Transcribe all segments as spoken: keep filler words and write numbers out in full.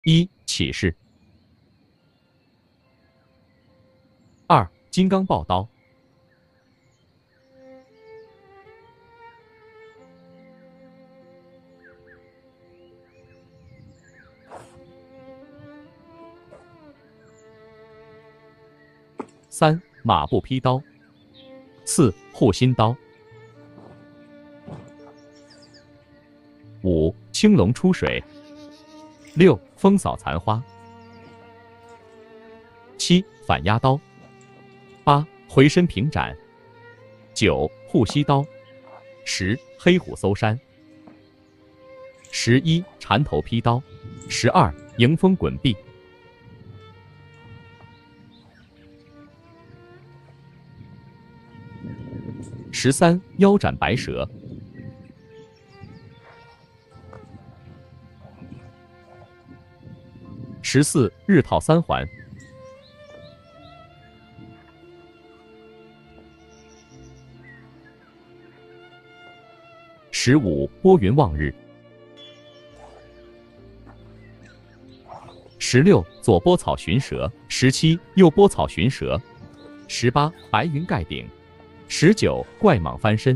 一起势。二金刚抱刀。三马步劈刀。四护心刀。五青龙出水。六风扫残花。七反压刀。八回身平斩。九护膝刀。十黑虎搜山。十一缠头劈刀。十二迎风滚臂。十三腰斩白蛇。十四日套三环。十五拨云望日。十六左拨草寻蛇。十七右拨草寻蛇。十八白云盖顶。十九怪蟒翻身。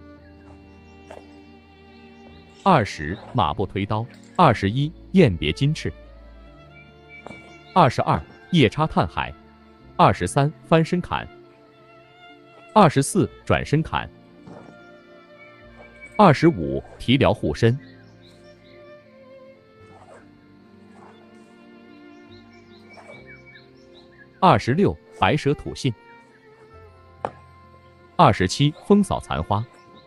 二十马步推刀。二十一雁别金翅。二十二夜叉探海。二十三翻身砍。二十四转身砍。二十五提撩护身。二十六白蛇吐信。二十七风扫残花。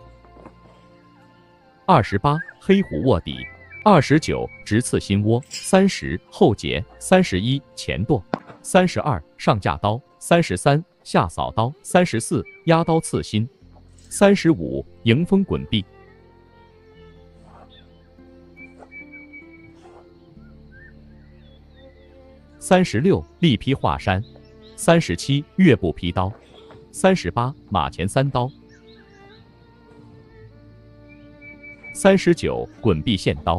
二十八黑虎卧底。二十九直刺心窝。三十后截。三十一前剁。三十二上架刀。三十三下扫刀。三十四压刀刺心。三十五迎风滚臂。三十六力劈华山。三十七月步劈刀。三十八马前三刀。三十九滚臂现刀。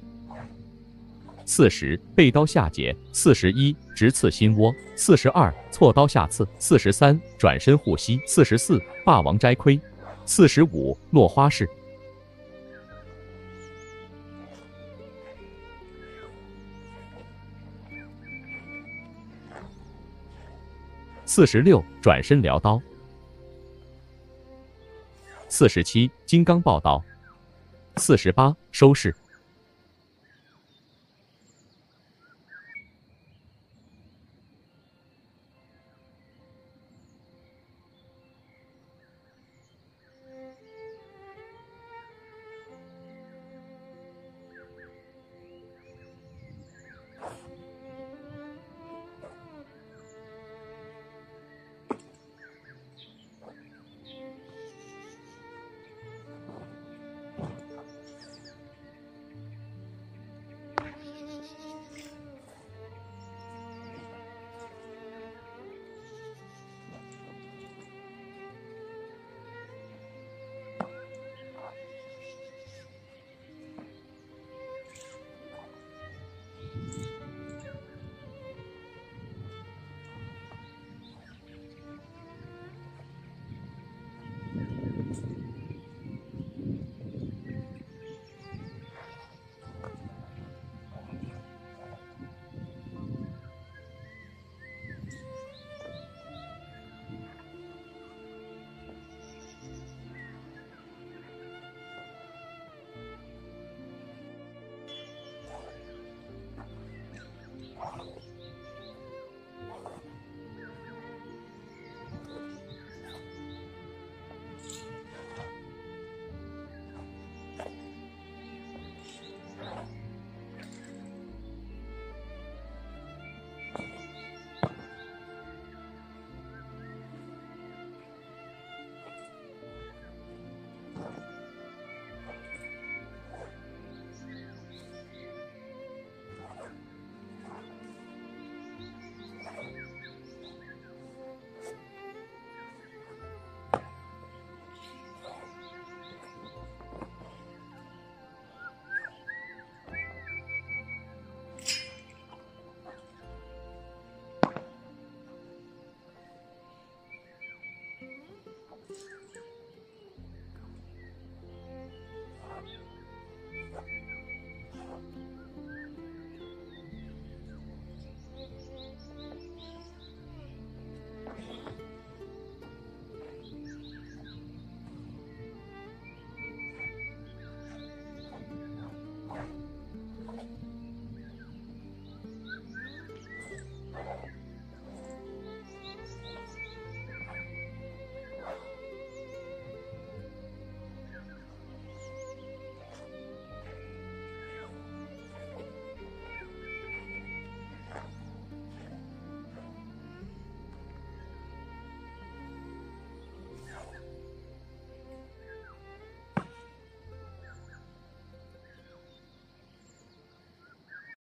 四十背刀下截。四十一直刺心窝。四十二错刀下刺。四十三转身护膝。四十四霸王摘盔。四十五落花式。四十六转身撩刀。四十七金刚抱刀。四十八收势。